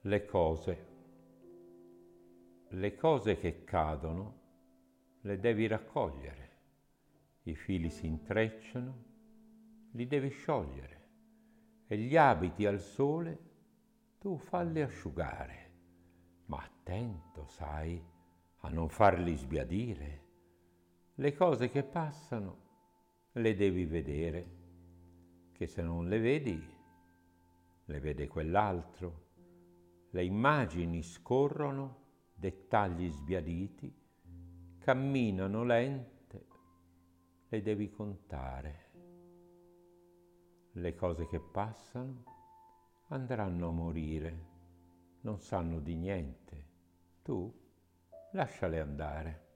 Le cose. Le cose che cadono le devi raccogliere. I fili si intrecciano, li devi sciogliere. E gli abiti al sole tu falli asciugare. Ma attento, sai, a non farli sbiadire. Le cose che passano le devi vedere, che se non le vedi, le vede quell'altro. Le immagini scorrono, dettagli sbiaditi, camminano lente, le devi contare. Le cose che passano andranno a morire, non sanno di niente. Tu lasciale andare.